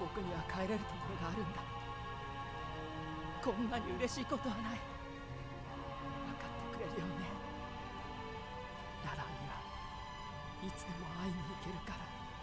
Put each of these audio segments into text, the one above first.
僕には帰れるところがあるんだ。こんなに嬉しいことはない。分かってくれるよね。ララにはいつでも会いに行けるから。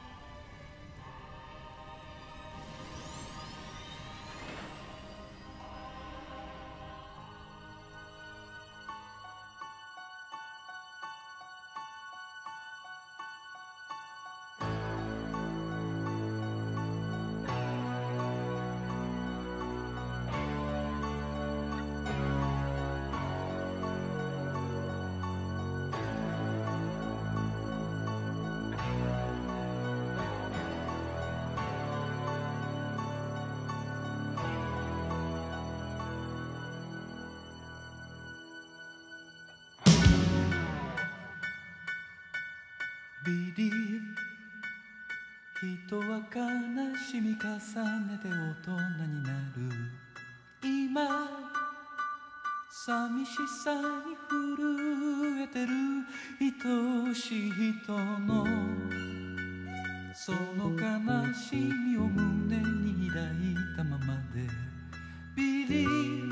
Believe 人は悲しみ重ねて大人になる。今寂しさに震えてる愛しい人のその悲しみを胸に抱いたままで Believe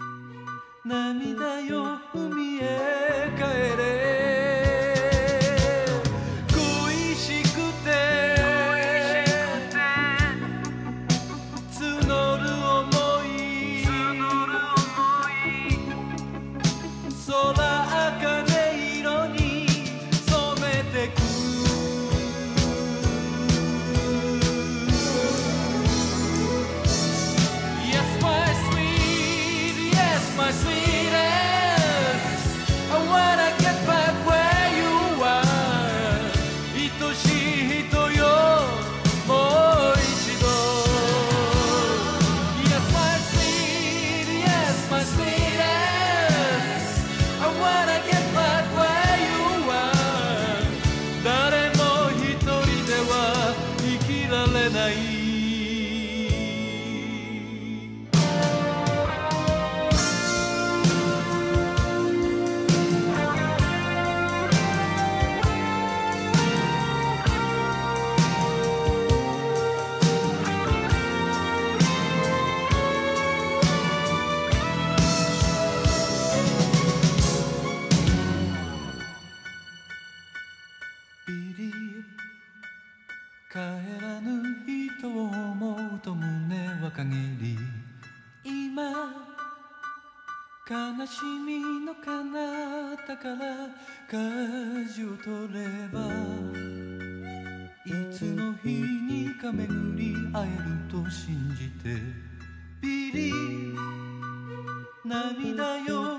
涙よ海へ帰れ。帰らぬ人を思うと胸は陰り今悲しみの彼方から舵を取ればいつの日にか巡り会えると信じてビリ涙よ